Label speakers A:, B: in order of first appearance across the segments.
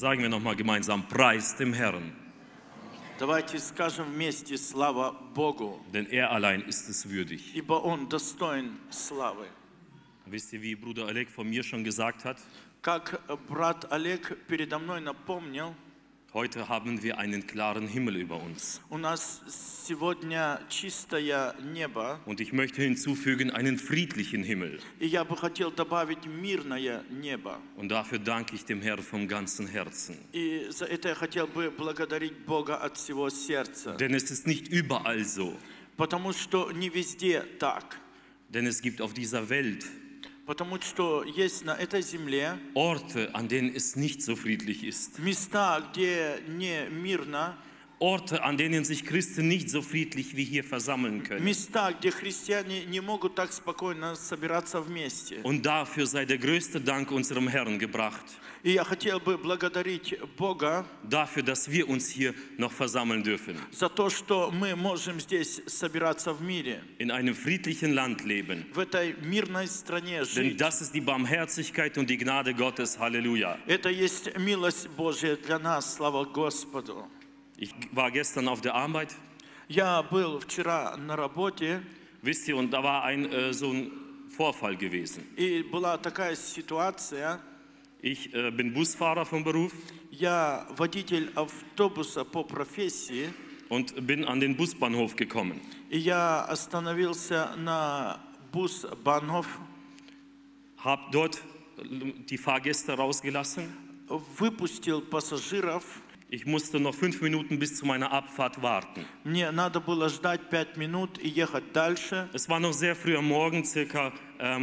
A: Sagen wir nochmal gemeinsam, Preis dem Herrn.
B: Давайте скажем вместе слава Богу,
A: Denn er allein ist es würdig.
B: ибо Он достоин славы.
A: Wisst ihr, wie Bruder Oleg von mir schon gesagt hat?
B: Как брат Олег передо мной напомнил,
A: Heute haben wir einen klaren Himmel über uns.
B: у нас сегодня чистое небо,
A: Und ich möchte hinzufügen, einen friedlichen Himmel.
B: и я бы хотел добавить мирное небо.
A: Und dafür danke ich dem Herrn vom ganzen Herzen.
B: И за это я хотел бы благодарить Бога от всего сердца.
A: Denn es ist nicht überall so.
B: Потому что не везде так.
A: Denn es gibt auf dieser Welt
B: Потому что есть на этой земле
A: Orte, an denen es nicht so friedlich ist.
B: места, где не мирно,
A: Orte, an denen sich Christen nicht so friedlich wie hier versammeln können.
B: места, где христиане не могут так спокойно собираться вместе.
A: Und dafür sei der größte Dank unserem Herrn gebracht.
B: И я хотел бы благодарить Бога
A: Dafür, dass wir uns hier noch versammeln dürfen.
B: за то, что мы можем здесь собираться в мире,
A: In einem friedlichen Land leben.
B: в этой мирной стране
A: Denn
B: жить.
A: das ist die Barmherzigkeit und die Gnade Gottes. Halleluja.
B: Это есть милость Божья для нас, слава Господу.
A: Ich war gestern auf der Arbeit,
B: Я был вчера на работе,
A: wisst ihr, und da war so ein Vorfall gewesen.
B: и была такая ситуация.
A: Ich bin Busfahrer vom Beruf
B: Я водитель автобуса по профессии,
A: und bin an den Busbahnhof gekommen.
B: и я остановился на Busbahnhof,
A: Habe dort die Fahrgäste rausgelassen.
B: выпустил пассажиров.
A: Ich musste noch 5 Minuten bis zu meiner Abfahrt warten.
B: Мне надо было ждать 5 минут и ехать дальше.
A: Es war noch sehr früh am Morgen, circa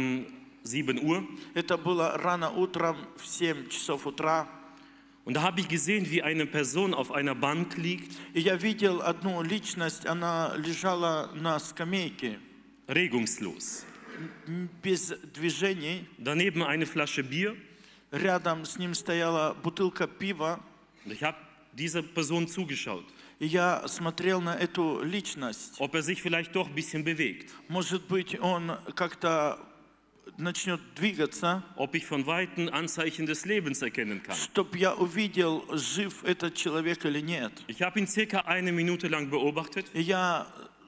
A: 7 Uhr.
B: Это было рано утром, в 7 часов утра.
A: Und da habe ich gesehen, wie eine Person auf einer Bank liegt,
B: И я видел одну личность, она лежала на скамейке,
A: regungslos.
B: без движений.
A: Daneben eine Flasche Bier.
B: Рядом с ним стояла бутылка пива.
A: Und ich habe dieser Person zugeschaut,
B: И я смотрел на эту личность.
A: ob sich vielleicht doch ein bisschen bewegt.
B: Может быть, он как-то начнет двигаться,
A: Ob ich von Weitem Anzeichen des Lebens erkennen kann.
B: чтобы я увидел, жив этот человек или нет.
A: Ich habe ihn circa 1 Minute lang beobachtet
B: И я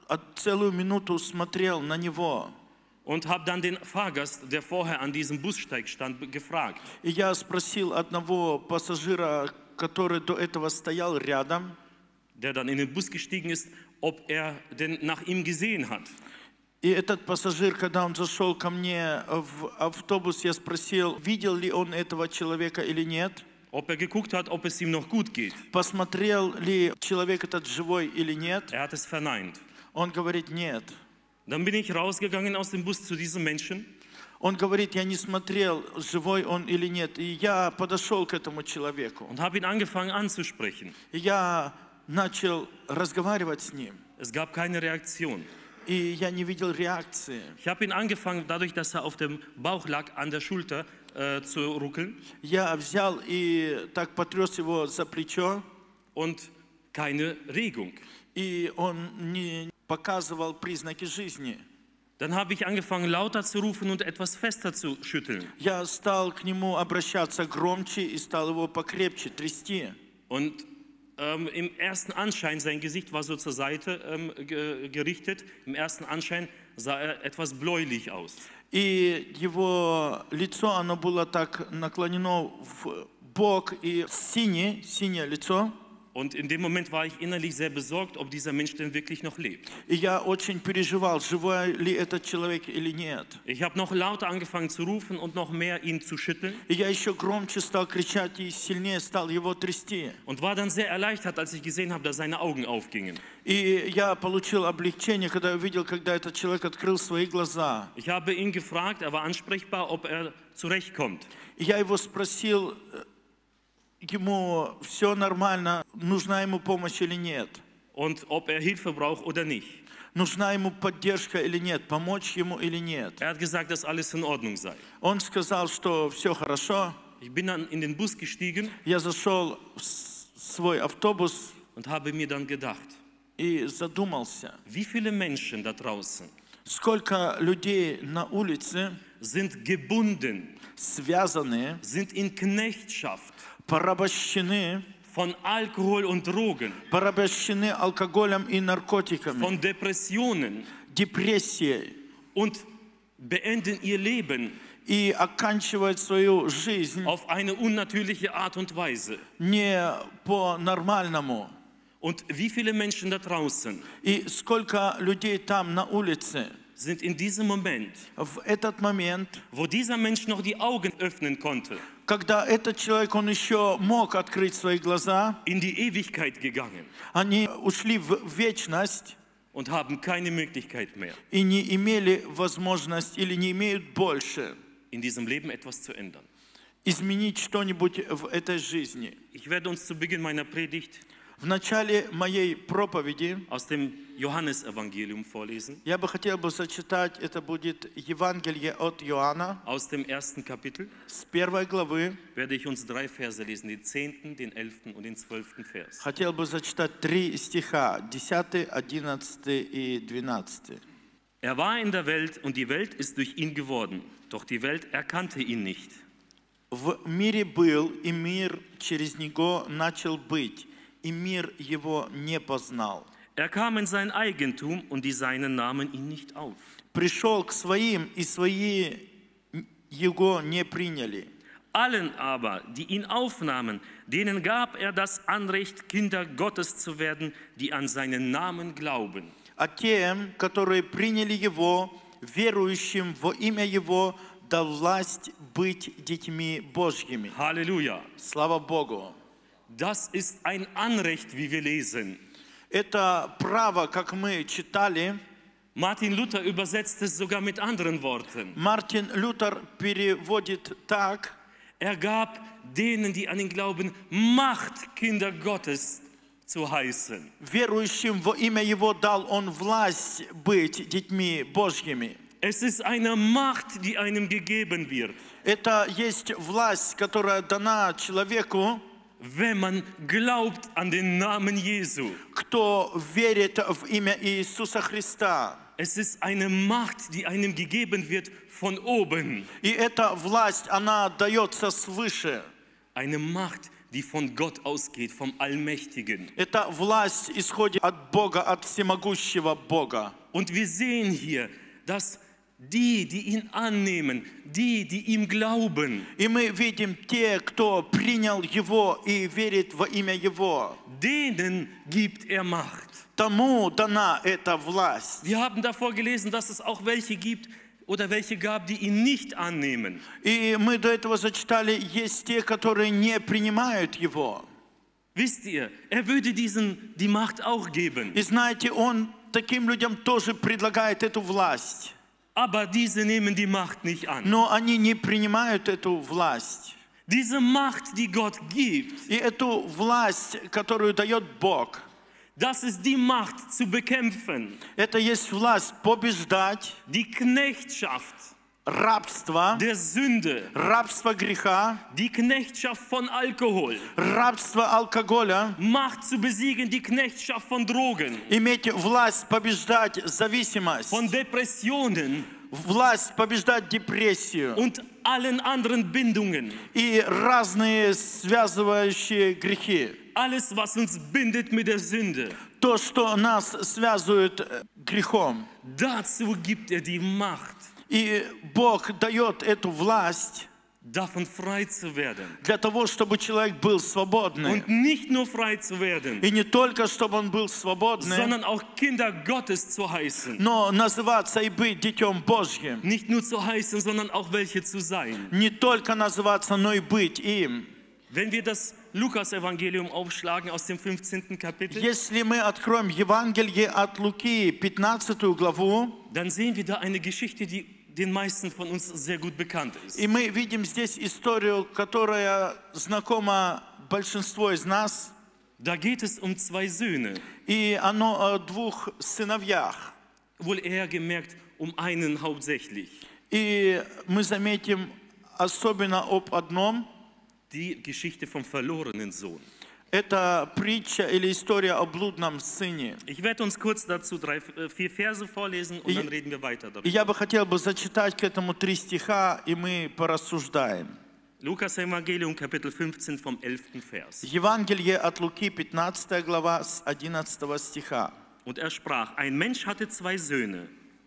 B: целую минуту смотрел на него.
A: und habe dann den Fahrgast, der vorher an diesem Bussteig stand, gefragt.
B: И я спросил одного пассажира, который до этого стоял рядом,
A: Der dann in den Bus gestiegen ist, ob er denn nach ihm gesehen hat.
B: и этот пассажир, когда он зашел ко мне в автобус, я спросил, видел ли он этого человека или нет,
A: Ob geguckt hat, ob es ihm noch gut geht.
B: посмотрел ли человек этот живой или нет.
A: Er hat es verneint.
B: Он говорит, нет.
A: Dann bin ich rausgegangen aus dem Bus zu diesem Menschen
B: Он говорит, я не смотрел, живой он или нет. И я подошел к этому человеку.
A: und habe ihn angefangen anzusprechen.
B: И я начал разговаривать с ним.
A: Es gab keine Reaktion.
B: И я не видел реакции.
A: Ich habe ihn angefangen, dadurch, dass er auf dem Bauch lag, an der Schulter zu ruckeln
B: Я взял и так потряс его за плечо.
A: und keine Regung.
B: И он не показывал признаки жизни.
A: Dann habe ich angefangen, lauter zu rufen und etwas fester zu schütteln.
B: Я стал к нему обращаться громче и стал его покрепче трясти.
A: Und im ersten Anschein, sein Gesicht war so zur Seite gerichtet, im ersten Anschein sah er etwas bläulich aus.
B: И его лицо, оно было так наклонено в бок и синее лицо.
A: Und in dem Moment war ich innerlich sehr besorgt, ob dieser Mensch denn wirklich noch lebt.
B: И я очень переживал, живой ли этот человек или нет.
A: Ich habe noch lauter angefangen zu rufen und noch mehr ihn zu schütteln
B: И я еще громче стал кричать и сильнее стал его трясти.
A: und war dann sehr erleichtert, als ich gesehen habe, dass seine Augen aufgingen.
B: И я получил облегчение, когда я увидел, когда этот человек открыл свои глаза.
A: Ich habe ihn gefragt, er war ansprechbar, ob er zurechtkommt.
B: И я его спросил, ему все нормально, нужна ему помощь или нет.
A: Und ob er Hilfe braucht oder nicht.
B: Нужна ему поддержка или нет, помочь ему или нет.
A: Er hat gesagt, dass alles in Ordnung sei.
B: Он сказал, что все хорошо.
A: Ich bin dann in den Bus gestiegen
B: Я зашел в свой автобус
A: und habe mir dann gedacht,
B: и задумался,
A: wie viele Menschen da draußen
B: сколько людей на улице
A: sind gebunden
B: связаны,
A: sind in Knechtschaft
B: порабощены,
A: von Alkohol und Drogen,
B: порабощены алкоголем и наркотиками,
A: von Depressionen
B: депрессией
A: und beenden ihr Leben
B: и оканчивают свою жизнь
A: auf eine unnatürliche Art und Weise.
B: не по-нормальному.
A: Und wie viele Menschen da draußen
B: И сколько людей там на улице,
A: sind in diesem Moment,
B: в этот момент,
A: wo dieser Mensch noch die Augen öffnen konnte,
B: когда этот человек, он еще мог открыть свои глаза,
A: in die Ewigkeit gegangen
B: они ушли в вечность
A: und haben keine Möglichkeit mehr,
B: и не имели возможность или не имеют больше
A: in diesem Leben etwas zu ändern.
B: изменить что-нибудь в этой жизни.
A: Ich werde uns zu Beginn meiner Predigt
B: В начале моей проповеди
A: aus dem Johannesevangelium vorlesen,
B: я бы хотел зачитать, это будет Евангелие от Иоанна,
A: aus dem ersten Kapitel
B: с 1 главы.
A: werde ich uns 3 Verse lesen, den 10., den 11. und den 12. Vers.
B: Хотел бы зачитать 3 стиха, 10, 11 и 12.
A: Er war in der Welt und die Welt ist durch ihn geworden, doch die Welt erkannte ihn nicht.
B: В мире был, и мир через него начал быть, и мир его не познал.
A: Er kam in sein Eigentum und die Seinen nahmen ihn nicht auf.
B: Пришел к своим, и свои его не приняли.
A: Allen aber, die ihn aufnahmen, denen gab er das Anrecht, Kinder Gottes zu werden, die an seinen Namen glauben.
B: А тем, которые приняли его, верующим во имя его, дал власть быть детьми Божьими.
A: Halleluja.
B: Слава Богу!
A: Das ist ein Anrecht, wie wir lesen.
B: Это право, как мы читали,
A: Martin Luther übersetzt es sogar mit anderen Worten.
B: Мартин Лютер переводит так:
A: Er gab denen, die an ihn glauben, Macht, Kinder Gottes zu heißen.
B: верующим во имя его дал он власть быть детьми Божьими.
A: Es ist eine Macht, die einem gegeben wird,
B: Это есть власть, которая дана человеку,
A: wenn man glaubt an den Namen Jesu.
B: кто верит в имя Иисуса Христа.
A: Es ist eine Macht, die einem gegeben wird von oben.
B: И эта власть, она дается свыше.
A: Eine Macht, die von Gott ausgeht, vom Allmächtigen.
B: Эта власть исходит от Бога, от всемогущего Бога.
A: Und wir sehen hier, dass die ihn annehmen, die ihm glauben,
B: И мы видим те, кто принял Его и верит во имя Его.
A: denen gibt er Macht.
B: Тому дана эта власть.
A: Wir haben davor gelesen, dass es auch welche gibt oder welche gab, die ihn nicht annehmen.
B: И мы до этого зачитали, есть те, которые не принимают Его.
A: Wisst ihr, er würde diesen die Macht auch geben.
B: И знаете, Он таким людям тоже предлагает эту власть.
A: Aber diese nehmen die Macht nicht an.
B: Но они не принимают эту власть.
A: Diese Macht, die Gott gibt,
B: И эту власть, которую дает Бог,
A: das ist die Macht zu bekämpfen.
B: это есть власть побеждать
A: Die Knechtschaft
B: рабство,
A: der Sünde,
B: рабство греха,
A: die Knechtschaft von Alkohol,
B: рабство алкоголя,
A: Macht zu besiegen, die Knechtschaft von Drogen,
B: иметь власть побеждать зависимость,
A: von Depressionen
B: власть побеждать депрессию
A: und allen anderen Bindungen.
B: и разные связывающие грехи.
A: Alles, was uns bindet mit der Sünde,
B: То, что нас связывает грехом.
A: dazu gibt er die Macht,
B: И Бог дает эту власть
A: davon frei zu werden.
B: для того, чтобы человек был свободный.
A: Und nicht nur frei zu werden,
B: И не только, чтобы он был свободным,
A: sondern auch Kinder Gottes zu heißen.
B: но называться и быть Детем Божьим.
A: Nicht nur zu heißen, sondern auch welche zu sein.
B: Не только называться, но и быть им.
A: Wenn wir das Lukas-Evangelium aufschlagen aus dem 15. Kapitel,
B: Если мы откроем Евангелие от Луки, 15 главу,
A: dann sehen wir da eine Geschichte, die den meisten von uns sehr gut bekannt ist.
B: и мы видим здесь историю, которая знакома большинству из нас,
A: Da geht es um 2 Söhne,
B: и оно о 2 сыновьях.
A: wohl eher gemerkt um einen hauptsächlich.
B: И мы заметим особенно об одном,
A: Die Geschichte vom verlorenen Sohn.
B: Это притча или история о блудном сыне.
A: Ich werde uns kurz dazu 4 Verse vorlesen und dann reden wir weiter
B: И
A: darüber.
B: я бы хотел бы зачитать к этому 3 стиха, и мы порассуждаем.
A: Lukas Evangelium, Kapitel 15 vom 11. Vers.
B: Евангелие от Луки, 15 глава, с 11 стиха.
A: Und er sprach, ein Mensch hatte 2 Söhne.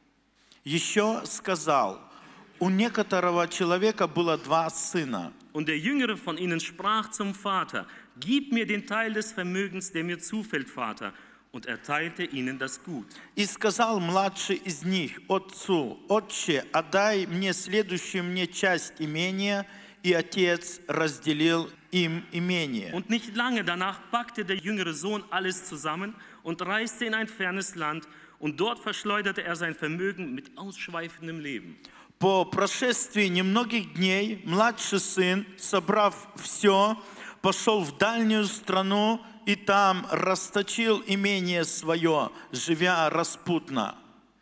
B: Еще сказал, у некоторого человека было 2 сына.
A: Und der Jüngere von ihnen sprach zum Vater, gib mir den Teil des Vermögens, der mir zufällt, Vater. Und er teilte ihnen das Gut.
B: И сказал младший из них отцу, отче, отдай мне следующую мне часть имения, и отец разделил им имение.
A: Und nicht lange danach packte der jüngere Sohn alles zusammen und reiste in ein fernes Land. Und dort verschleuderte er sein Vermögen mit ausschweifendem Leben.
B: По прошествии немногих дней младший сын, собрав все, пошел в дальнюю страну и там расточил имение свое, живя распутно.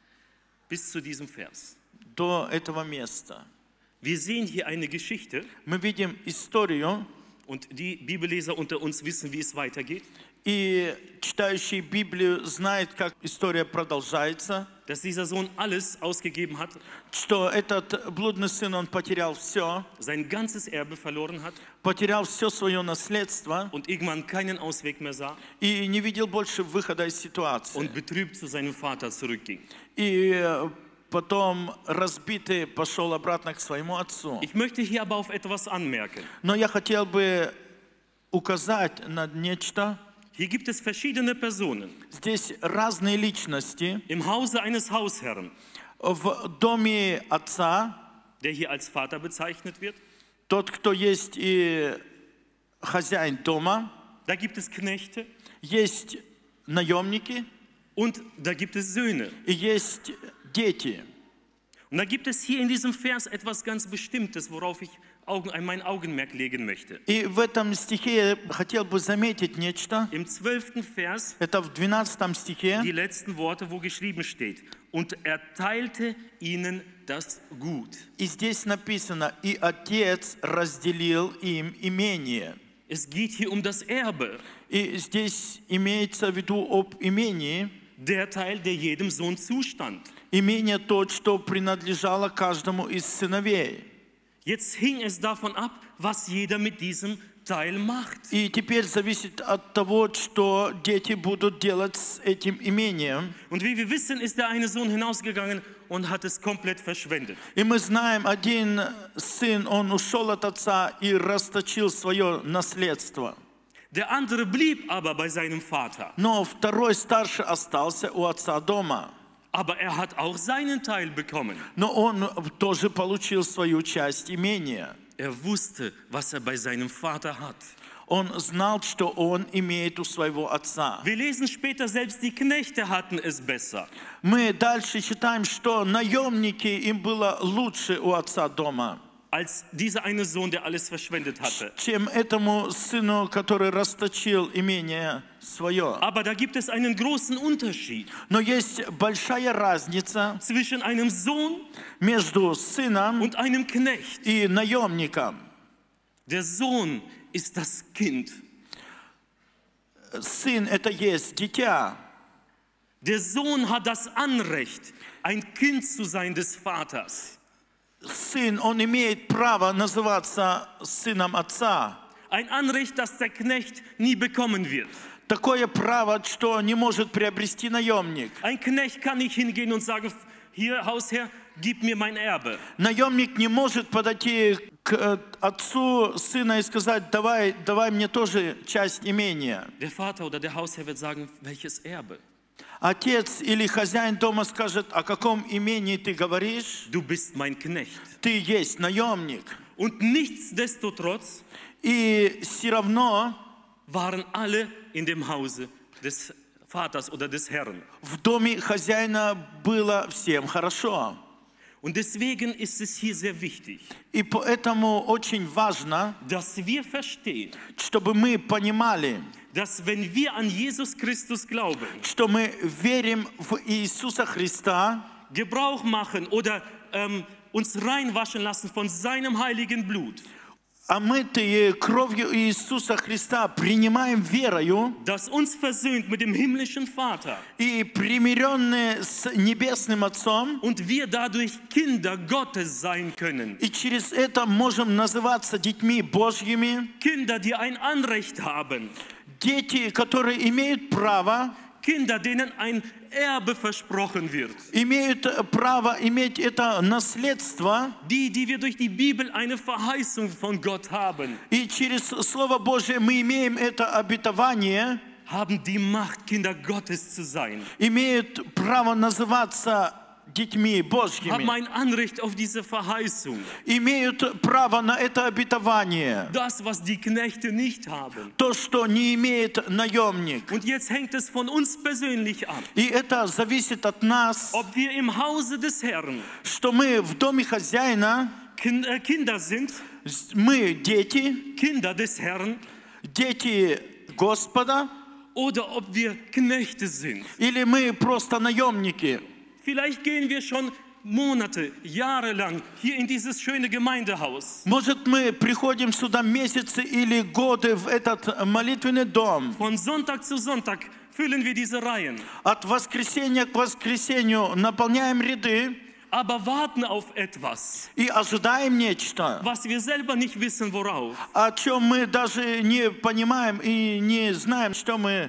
A: Bis zu diesem Vers.
B: До этого места.
A: Wir sehen hier eine Geschichte
B: Мы видим историю,
A: und die Bibelleser unter uns wissen, wie es weitergeht.
B: и читающий Библию знает, как история продолжается,
A: Dass dieser Sohn alles ausgegeben hat,
B: что этот блудный сын, он потерял все,
A: sein ganzes Erbe verloren hat
B: потерял все свое наследство
A: und irgendwann keinen Ausweg mehr sah
B: и не видел больше выхода из ситуации.
A: und betrübt zu seinem Vater zurückging.
B: И потом разбитый пошел обратно к своему отцу.
A: Ich möchte hier aber auf etwas anmerken.
B: Но я хотел бы указать на нечто.
A: Hier gibt es verschiedene Personen
B: Здесь разные личности.
A: im Hause eines Hausherrn,
B: В доме отца,
A: der hier als Vater bezeichnet wird.
B: тот, кто есть и хозяин дома,
A: Da gibt es Knechte
B: есть наемники
A: und da gibt es Söhne.
B: и есть дети.
A: Und da gibt es hier in diesem Vers etwas ganz Bestimmtes, worauf ich mein Augenmerk legen möchte.
B: И в этом стихе я хотел бы заметить нечто.
A: Im 12. Vers
B: Это в 12 стихе.
A: die letzten Worte, wo geschrieben steht. Und er teilte ihnen das Gut.
B: И здесь написано, и отец разделил им имение.
A: Es geht hier um das Erbe.
B: И здесь имеется в виду об имении.
A: Der Teil, der jedem Sohn zustand.
B: Имение то, что принадлежало каждому из сыновей.
A: Jetzt hing es davon ab, was jeder mit diesem Teil macht.
B: И теперь зависит от того, что дети будут делать с этим имением.
A: Und wie wir wissen, ist der eine Sohn hinausgegangen und hat es komplett verschwendet.
B: И мы знаем, один сын, он ушел от отца и расточил свое наследство.
A: Der andere blieb aber bei seinem Vater.
B: Но второй старший остался у отца дома.
A: Aber er hat auch seinen Teil bekommen.
B: Но он тоже получил свою часть имения.
A: Er wusste, was er bei seinem Vater hat.
B: Он знал, что он имеет у своего отца.
A: Wir lesen später, selbst die Knechte hatten es besser.
B: Мы дальше читаем, что наемники, им было лучше у отца дома,
A: Als dieser eine Sohn, der alles verschwendet hatte.
B: чем этому сыну, который расточил имение свое.
A: Aber da gibt es einen großen Unterschied
B: Но есть большая разница
A: zwischen einem Sohn
B: между сыном
A: und einem Knecht.
B: и наемником.
A: Der Sohn ist das Kind.
B: Сын – это есть дитя.
A: Der Sohn hat das Anrecht, ein Kind zu sein des Vaters.
B: Сын, он имеет право называться сыном отца.
A: Ein Anrecht, das der Knecht nie bekommen wird.
B: Такое право, что не может приобрести наемник.
A: Ein Knecht kann nicht hingehen und sagen, hier, Hausherr, gib mir mein Erbe.
B: Наемник не может подойти к отцу сына и сказать, давай мне тоже часть имения.
A: Der Vater oder der Hausherr wird sagen, welches Erbe?
B: Отец или хозяин дома скажет, о каком имении ты говоришь?
A: Du bist mein Knecht.
B: Ты есть наемник.
A: Und nichtsdestotrotz
B: И все равно
A: waren alle in dem Hause des Vaters oder des Herrn.
B: в доме хозяина было всем хорошо.
A: Und deswegen ist es hier sehr wichtig,
B: И поэтому очень важно,
A: dass wir verstehen,
B: чтобы мы понимали,
A: dass wenn wir an Jesus Christus glauben,
B: что мы верим в Иисуса Христа,
A: Gebrauch machen oder uns reinwaschen lassen von seinem heiligen Blut,
B: омытые кровью Иисуса Христа, принимаем верою
A: das uns versöhnt mit dem himmlischen Vater
B: и примиренные с Небесным Отцом,
A: und wir dadurch Kinder Gottes sein können.
B: и через это можем называться детьми Божьими,
A: Kinder, die ein Anrecht haben.
B: дети, которые имеют право,
A: Kinder, denen ein Erbe versprochen wird.
B: имеют право иметь это наследство,
A: Die wir durch die Bibel eine Verheißung von Gott haben,
B: и через Слово Божие мы имеем это обетование,
A: haben die Macht, Kinder Gottes zu sein,
B: имеют право называться детьми
A: haben
B: Божьими,
A: ein Anrecht auf diese Verheißung.
B: имеют право на это обетование,
A: Das, was die Knechte nicht haben.
B: то, что не имеет наемник.
A: Und jetzt hängt es von uns persönlich ab,
B: И это зависит от нас,
A: ob wir im Hause des Herrn
B: что мы в доме хозяина,
A: Kinder sind,
B: мы дети,
A: Kinder des Herrn,
B: дети Господа,
A: oder ob wir Knechte sind.
B: или мы просто наемники.
A: Vielleicht gehen wir schon Monate, Jahre lang hier in dieses schöne Gemeindehaus.
B: Может, мы приходим сюда месяцы или годы в этот молитвенный дом.
A: Von Sonntag zu Sonntag füllen wir diese Reihen,
B: От воскресенья к воскресенью наполняем ряды
A: aber warten auf etwas,
B: и ожидаем нечто,
A: was wir selber nicht wissen, worauf.
B: о чем мы даже не понимаем и не знаем, что мы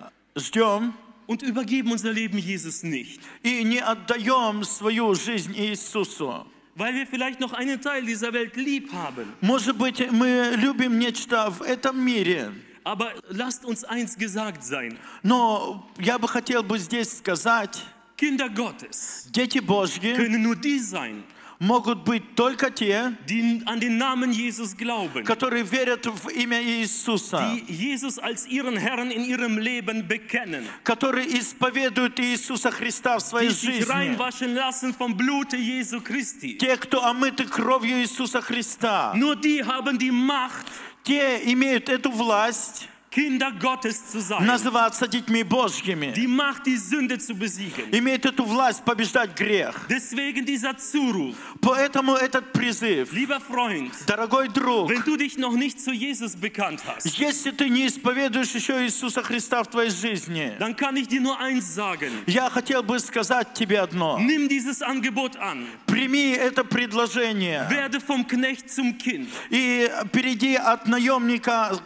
B: ждем,
A: Und übergeben unser Leben Jesus nicht,
B: и не отдаем свою жизнь Иисусу.
A: weil wir vielleicht noch einen Teil dieser Welt lieb haben.
B: Может быть, мы любим нечто в этом мире,
A: Aber lasst uns eins gesagt sein.
B: но я бы хотел бы здесь сказать,
A: Kinder Gottes
B: дети Божьи
A: können nur die sein,
B: могут быть только те,
A: die an den Namen Jesus glauben,
B: которые верят в имя Иисуса,
A: die Jesus als ihren Herrn in ihrem Leben bekennen,
B: которые исповедуют Иисуса Христа в своей
A: die sich
B: жизни.
A: reinwaschen lassen vom Blute Jesu Christi.
B: Те, кто омыты кровью Иисуса Христа,
A: Nur die haben die Macht,
B: те имеют эту власть
A: Kinder Gottes zu sein.
B: называться детьми Божьими,
A: Die Macht, die Sünde zu besiegen.
B: имеют эту власть побеждать грех.
A: Deswegen dieser Zuruf.
B: Поэтому этот призыв,
A: Lieber Freund,
B: дорогой друг,
A: wenn du dich noch nicht zu Jesus bekannt hast,
B: если ты не исповедуешь еще Иисуса Христа в твоей жизни,
A: dann kann ich dir nur eins sagen.
B: я хотел бы сказать тебе одно.
A: Nimm dieses Angebot an.
B: Прими это предложение
A: Werde vom Knecht zum Kind.
B: и перейди от наемника,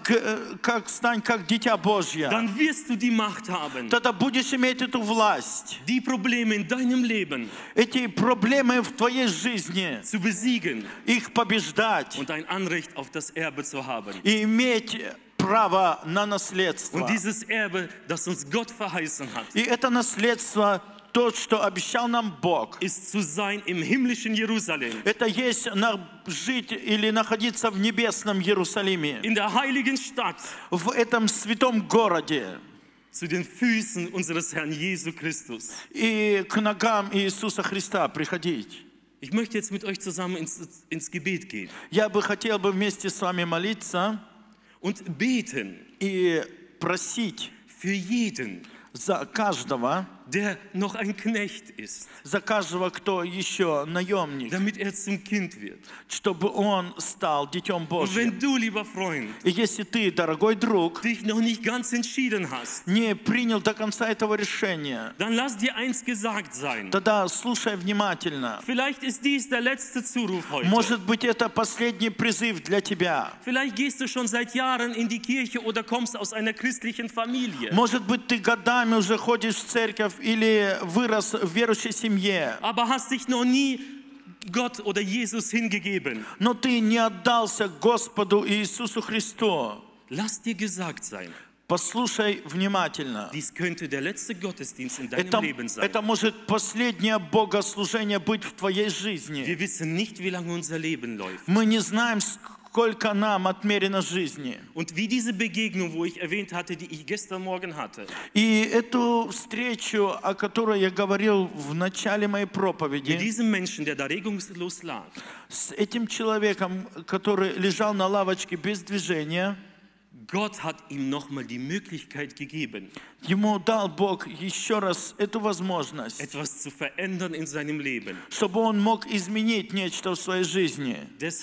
B: стань как дитя Божье.
A: Dann wirst du die Macht haben,
B: Тогда будешь иметь эту власть,
A: die Probleme in deinem Leben
B: эти проблемы в твоей жизни,
A: zu besiegen
B: их побеждать
A: und ein Anrecht auf das Erbe zu haben.
B: и иметь право на наследство.
A: Und dieses Erbe, das uns Gott verheißen hat,
B: И это наследство, то, что обещал нам Бог,
A: ist zu sein im himmlischen Jerusalem,
B: это есть жить или находиться в небесном Иерусалиме,
A: in der heiligen Stadt,
B: в этом святом городе
A: zu den Füßen unseres Herrn Jesu Christus.
B: и к ногам Иисуса Христа приходить.
A: Ich möchte jetzt mit euch zusammen ins Gebet gehen
B: Я бы хотел бы вместе с вами молиться
A: und beten
B: и просить
A: für jeden,
B: за каждого,
A: der noch ein Knecht ist,
B: за каждого, кто еще наемник,
A: damit er zum Kind wird.
B: чтобы он стал Детем
A: Und
B: Божьим.
A: wenn du, lieber Freund,
B: И если ты, дорогой друг,
A: dich noch nicht ganz entschieden hast,
B: не принял до конца этого решения,
A: dann lass dir eins gesagt sein.
B: тогда слушай внимательно.
A: Vielleicht ist dies der letzte Zuruf heute.
B: Может быть, это последний призыв для тебя.
A: Vielleicht gehst du schon seit Jahren in die Kirche oder kommst aus einer christlichen Familie.
B: Может быть, ты годами уже ходишь в церковь или вырос в верующей семье,
A: Aber hast dich noch nie Gott oder Jesus hingegeben.
B: но ты не отдался Господу Иисусу Христу.
A: Lass dir gesagt sein,
B: Послушай внимательно.
A: dies könnte der letzte Gottesdienst in deinem Leben sein.
B: Это может последнее богослужение быть в твоей жизни.
A: Wir wissen nicht, wie lange unser Leben läuft.
B: Мы не знаем, сколько нам отмерено жизни.
A: Und wie diese Begegnung, wo ich erwähnt hatte, die ich gestern Morgen hatte,
B: И эту встречу, о которой я говорил в начале моей
A: mit
B: проповеди,
A: diesem Menschen, der da regungslos lag,
B: с этим человеком, который лежал на лавочке без движения,
A: Gott hat ihm nochmal die Möglichkeit gegeben,
B: ему дал Бог еще раз эту возможность,
A: etwas zu verändern in seinem Leben.
B: чтобы он мог изменить нечто в своей жизни.
A: Deshalb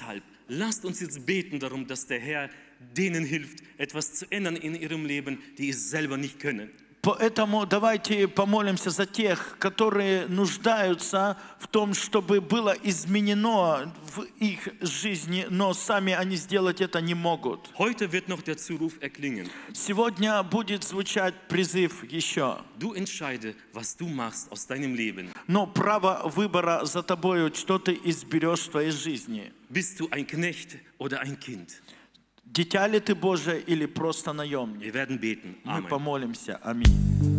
A: lasst uns jetzt beten darum, dass der Herr denen hilft, etwas zu ändern in ihrem Leben, die es selber nicht können.
B: Поэтому давайте помолимся за тех, которые нуждаются в том, чтобы было изменено в их жизни, но сами они сделать это не могут.
A: Heute wird noch der Zuruf erklingen.
B: Сегодня будет звучать призыв еще.
A: Du entscheide, was du machst aus deinem Leben.
B: Но право выбора за тобою, что ты изберешь в твоей жизни.
A: Bist du ein Knecht oder ein Kind?
B: Дитя ли ты Божие или просто наемник?
A: Wir werden beten.
B: Мы
A: Amen.
B: помолимся. Аминь.